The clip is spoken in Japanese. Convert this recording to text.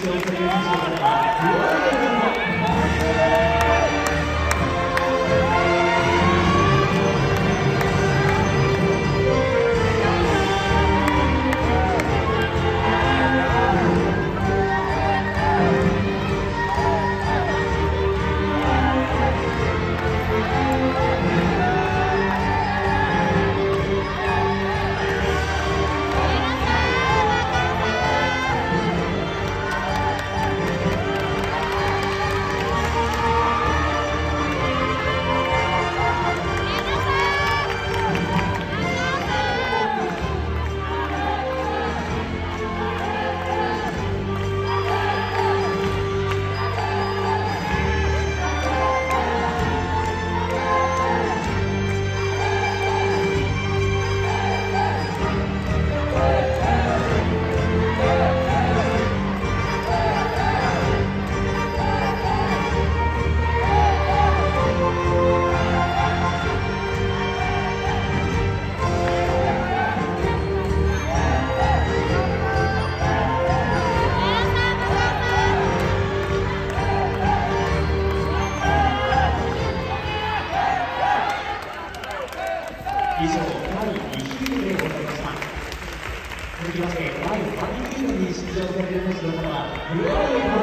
される選手の方は以上、第2ヒールでございました。続きまして、第3ヒールに出場される選手の方は、